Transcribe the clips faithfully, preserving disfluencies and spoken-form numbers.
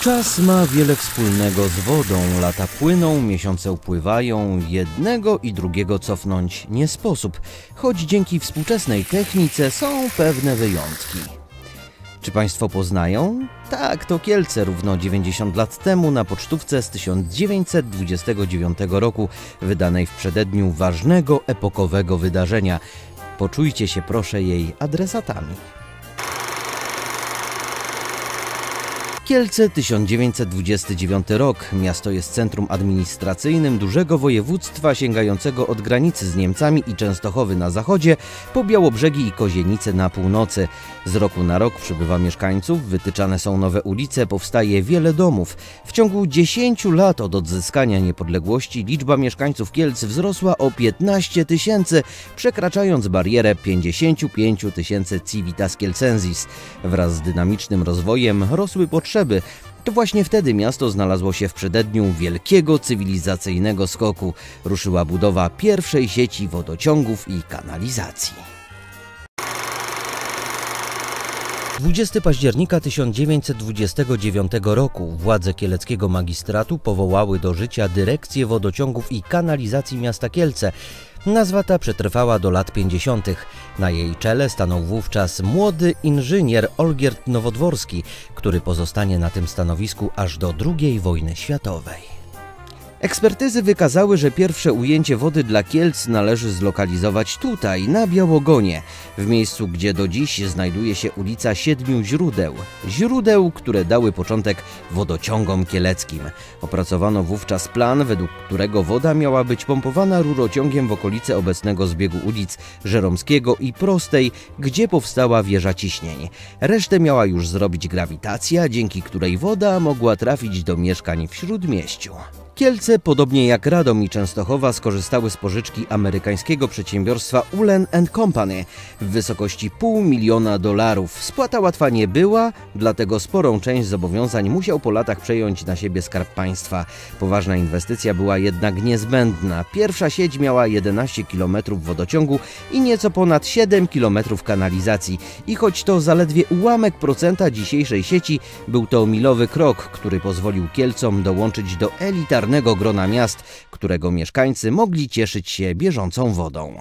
Czas ma wiele wspólnego z wodą, lata płyną, miesiące upływają, jednego i drugiego cofnąć nie sposób, choć dzięki współczesnej technice są pewne wyjątki. Czy Państwo poznają? Tak, to Kielce równo dziewięćdziesiąt lat temu na pocztówce z tysiąc dziewięćset dwudziestego dziewiątego roku, wydanej w przededniu ważnego, epokowego wydarzenia. Poczujcie się proszę jej adresatami. Kielce, tysiąc dziewięćset dwudziesty dziewiąty rok. Miasto jest centrum administracyjnym dużego województwa sięgającego od granicy z Niemcami i Częstochowy na zachodzie po Białobrzegi i Kozienice na północy. Z roku na rok przybywa mieszkańców, wytyczane są nowe ulice, powstaje wiele domów. W ciągu dziesięciu lat od odzyskania niepodległości liczba mieszkańców Kielc wzrosła o piętnaście tysięcy, przekraczając barierę pięćdziesięciu pięciu tysięcy civitas kielcensis. Wraz z dynamicznym rozwojem rosły potrzeby. To właśnie wtedy miasto znalazło się w przededniu wielkiego cywilizacyjnego skoku. Ruszyła budowa pierwszej sieci wodociągów i kanalizacji. dwudziestego października tysiąc dziewięćset dwudziestego dziewiątego roku władze kieleckiego magistratu powołały do życia Dyrekcję Wodociągów i Kanalizacji miasta Kielce. Nazwa ta przetrwała do lat pięćdziesiątych. Na jej czele stanął wówczas młody inżynier Olgierd Nowodworski, który pozostanie na tym stanowisku aż do drugiej wojny światowej. Ekspertyzy wykazały, że pierwsze ujęcie wody dla Kielc należy zlokalizować tutaj, na Białogonie, w miejscu, gdzie do dziś znajduje się ulica Siedmiu Źródeł. Źródeł, które dały początek wodociągom kieleckim. Opracowano wówczas plan, według którego woda miała być pompowana rurociągiem w okolice obecnego zbiegu ulic Żeromskiego i Prostej, gdzie powstała wieża ciśnień. Resztę miała już zrobić grawitacja, dzięki której woda mogła trafić do mieszkań w Śródmieściu. Kielce, podobnie jak Radom i Częstochowa, skorzystały z pożyczki amerykańskiego przedsiębiorstwa Ulen and Company w wysokości pół miliona dolarów. Spłata łatwa nie była, dlatego sporą część zobowiązań musiał po latach przejąć na siebie Skarb Państwa. Poważna inwestycja była jednak niezbędna. Pierwsza sieć miała jedenaście kilometrów wodociągu i nieco ponad siedem kilometrów kanalizacji. I choć to zaledwie ułamek procenta dzisiejszej sieci, był to milowy krok, który pozwolił Kielcom dołączyć do elitarnego grona miast, którego mieszkańcy mogli cieszyć się bieżącą wodą.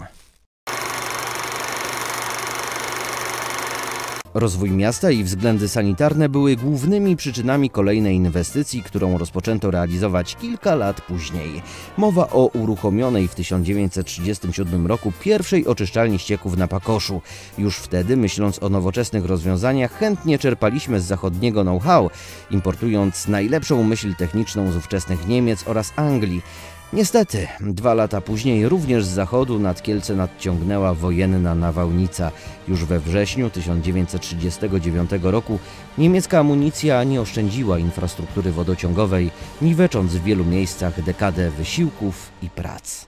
Rozwój miasta i względy sanitarne były głównymi przyczynami kolejnej inwestycji, którą rozpoczęto realizować kilka lat później. Mowa o uruchomionej w tysiąc dziewięćset trzydziestym siódmym roku pierwszej oczyszczalni ścieków na Pakoszu. Już wtedy, myśląc o nowoczesnych rozwiązaniach, chętnie czerpaliśmy z zachodniego know-how, importując najlepszą myśl techniczną z ówczesnych Niemiec oraz Anglii. Niestety, dwa lata później również z zachodu nad Kielce nadciągnęła wojenna nawałnica. Już we wrześniu tysiąc dziewięćset trzydziestego dziewiątego roku niemiecka amunicja nie oszczędziła infrastruktury wodociągowej, niwecząc w wielu miejscach dekadę wysiłków i prac.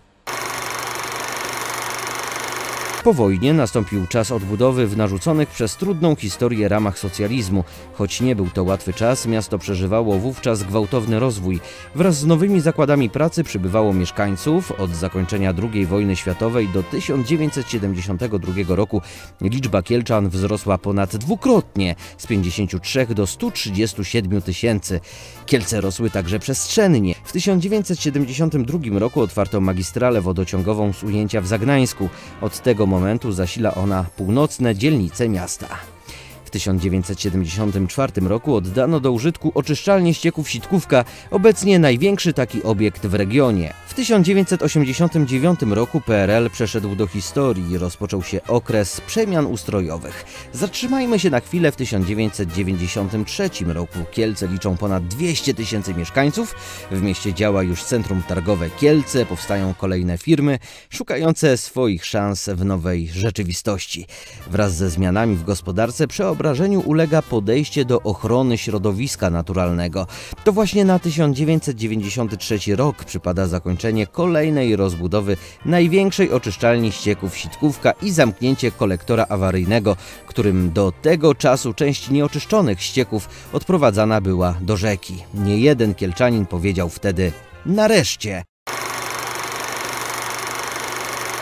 Po wojnie nastąpił czas odbudowy w narzuconych przez trudną historię ramach socjalizmu. Choć nie był to łatwy czas, miasto przeżywało wówczas gwałtowny rozwój. Wraz z nowymi zakładami pracy przybywało mieszkańców. Od zakończenia drugiej wojny światowej do tysiąc dziewięćset siedemdziesiątego drugiego roku liczba Kielczan wzrosła ponad dwukrotnie, z pięćdziesięciu trzech do stu trzydziestu siedmiu tysięcy. Kielce rosły także przestrzennie. W tysiąc dziewięćset siedemdziesiątym drugim roku otwarto magistralę wodociągową z ujęcia w Zagnańsku. Od tego momentu zasila ona północne dzielnice miasta. W tysiąc dziewięćset siedemdziesiątym czwartym roku oddano do użytku oczyszczalnię ścieków Sitkówka, obecnie największy taki obiekt w regionie. W tysiąc dziewięćset osiemdziesiątym dziewiątym roku P R L przeszedł do historii i rozpoczął się okres przemian ustrojowych. Zatrzymajmy się na chwilę w tysiąc dziewięćset dziewięćdziesiątym trzecim roku. Kielce liczą ponad dwieście tysięcy mieszkańców. W mieście działa już centrum targowe Kielce, powstają kolejne firmy szukające swoich szans w nowej rzeczywistości. Wraz ze zmianami w gospodarce przeobrażeniu ulega podejście do ochrony środowiska naturalnego. To właśnie na tysiąc dziewięćset dziewięćdziesiąty trzeci rok przypada zakończenie kolejnej rozbudowy największej oczyszczalni ścieków Sitkówka i zamknięcie kolektora awaryjnego, którym do tego czasu część nieoczyszczonych ścieków odprowadzana była do rzeki. Niejeden kielczanin powiedział wtedy: nareszcie!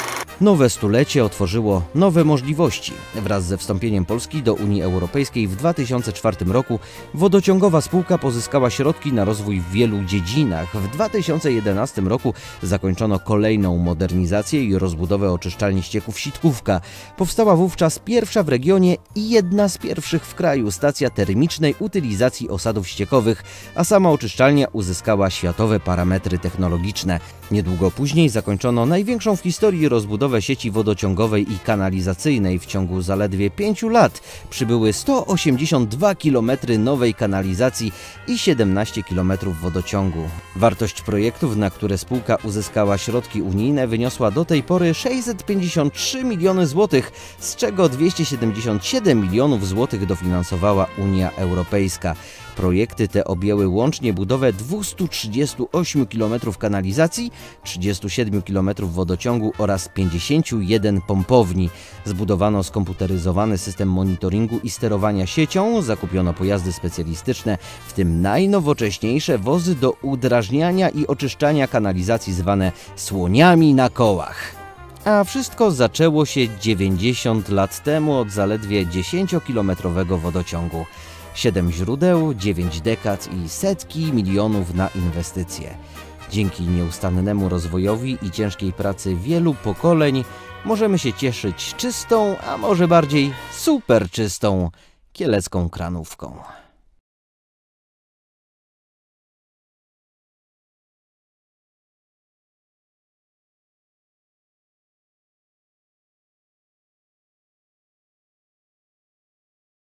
Nowe stulecie otworzyło nowe możliwości. Wraz ze wstąpieniem Polski do Unii Europejskiej w dwa tysiące czwartym roku wodociągowa spółka pozyskała środki na rozwój w wielu dziedzinach. W dwa tysiące jedenastym roku zakończono kolejną modernizację i rozbudowę oczyszczalni ścieków Sitkówka. Powstała wówczas pierwsza w regionie i jedna z pierwszych w kraju stacja termicznej utylizacji osadów ściekowych, a sama oczyszczalnia uzyskała światowe parametry technologiczne. Niedługo później zakończono największą w historii rozbudowę sieci wodociągowej i kanalizacyjnej. W ciągu zaledwie pięciu lat przybyły sto osiemdziesiąt dwa kilometry nowej kanalizacji i siedemnaście kilometrów wodociągu. Wartość projektów, na które spółka uzyskała środki unijne, wyniosła do tej pory sześćset pięćdziesiąt trzy miliony złotych, z czego dwieście siedemdziesiąt siedem milionów złotych dofinansowała Unia Europejska. Projekty te objęły łącznie budowę dwustu trzydziestu ośmiu kilometrów kanalizacji, trzydziestu siedmiu kilometrów wodociągu oraz pięćdziesięciu jeden pompowni. Zbudowano skomputeryzowany system monitoringu i sterowania siecią, zakupiono pojazdy specjalistyczne, w tym najnowocześniejsze wozy do udrażniania i oczyszczania kanalizacji zwane słoniami na kołach. A wszystko zaczęło się dziewięćdziesiąt lat temu od zaledwie dziesięciokilometrowego wodociągu. Siedem źródeł, dziewięć dekad i setki milionów na inwestycje. Dzięki nieustannemu rozwojowi i ciężkiej pracy wielu pokoleń możemy się cieszyć czystą, a może bardziej super czystą kielecką kranówką.